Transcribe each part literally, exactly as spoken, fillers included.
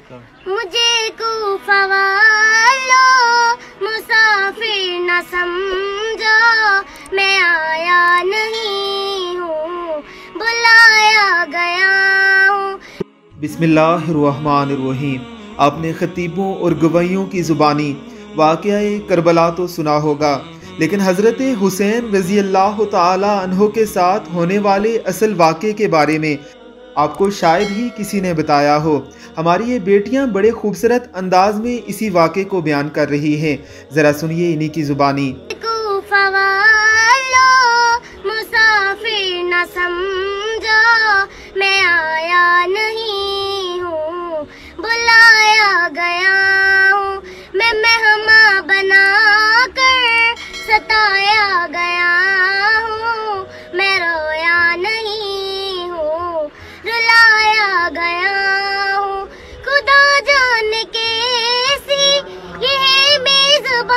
मुझे कूफा वालो मुसाफिर न समझो, मैं आया नहीं हूँ बुलाया गया हूँ। बिस्मिल्लाहिर्रहमानिर्रहीम। आपने खतीबों और गवाहियों की ज़ुबानी वाक़या करबला तो सुना होगा, लेकिन हज़रत हुसैन रज़ी अल्लाह ताला अन्हो के साथ होने वाले असल वाक़े के बारे में आपको शायद ही किसी ने बताया हो। हमारी ये बेटियां बड़े खूबसूरत अंदाज में इसी वाक़े को बयान कर रही हैं। ज़रा सुनिए इन्हीं की ज़ुबानी। कूफा वालो मुसाफिर न समझो, मैं आया नहीं हूँ बुलाया गया हूँ। मैं मेहमान बना कर सताया गया हूँ, मैं रोया नहीं हूँ रुलाया गया हूँ। खुदा जाने कैसी ये मेजबानी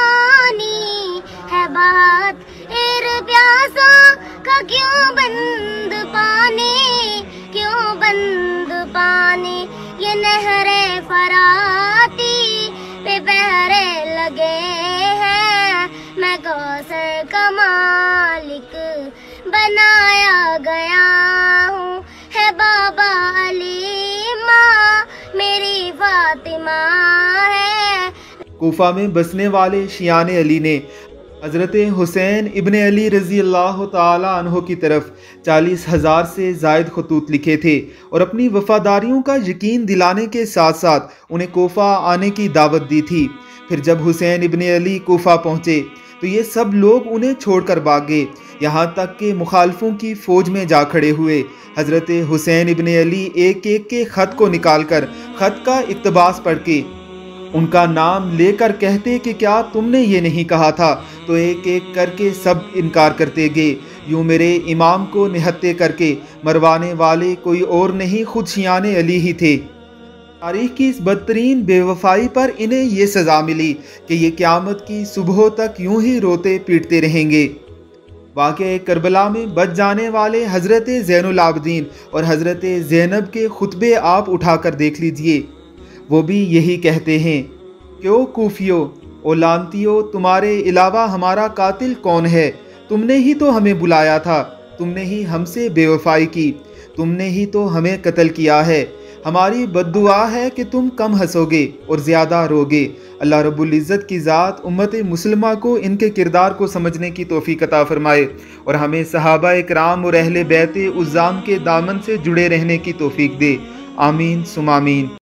है, बात एर प्यासा का क्यों बंद पानी, क्यों बंद पानी। ये नहरे फराती पे पहरे लगे हैं, मैं कौसर का मालिक बनाया गया हूँ। है बाबा अली माँ मेरी फातिमा है। कूफा में बसने वाले शियान अली ने हज़रत हुसैन इब्ने अली रज़ी अल्लाह ताला अन्हो की तरफ चालीस हज़ार से ज़ायद खतूत लिखे थे और अपनी वफ़ादारियों का यकीन दिलाने के साथ साथ उन्हें कोफा आने की दावत दी थी। फिर जब हुसैन इब्ने अली कोफा पहुँचे तो ये सब लोग उन्हें छोड़कर भाग गए, यहाँ तक कि मुखालफों की फ़ौज में जा खड़े हुए। हज़रत हुसैन इब्ने अली एक एक के ख़त को निकाल कर ख़त का इक़्तिबास पढ़ के उनका नाम लेकर कहते कि क्या तुमने ये नहीं कहा था, तो एक एक करके सब इनकार करते गए। यूँ मेरे इमाम को निहत्ते करके मरवाने वाले कोई और नहीं, खुद शियान अली ही थे। तारीख़ की इस बदतरीन बेवफाई पर इन्हें ये सज़ा मिली कि ये क़यामत की सुबह तक यूं ही रोते पीटते रहेंगे। वाक़या करबला में बच जाने वाले हज़रत ज़ैनुल आबिदीन और हज़रत ज़ैनब के खुतबे आप उठाकर देख लीजिए। वो भी यही कहते हैं, क्यों कूफियो ओ लानतियो, तुम्हारे अलावा हमारा कातिल कौन है? तुमने ही तो हमें बुलाया था, तुमने ही हमसे बेवफाई की, तुमने ही तो हमें कत्ल किया है। हमारी बद्दुआ है कि तुम कम हंसोगे और ज़्यादा रोगे। अल्लाह रब्बुल इज़्ज़त की ज़ात उम्मत मुस्लिमा को इनके किरदार को समझने की तौफ़ीक़ अता फ़रमाए और हमें सहाबा इकराम और अहले बैत उज़्ज़ाम के दामन से जुड़े रहने की तौफ़ीक़ दे। आमीन सुम आमीन।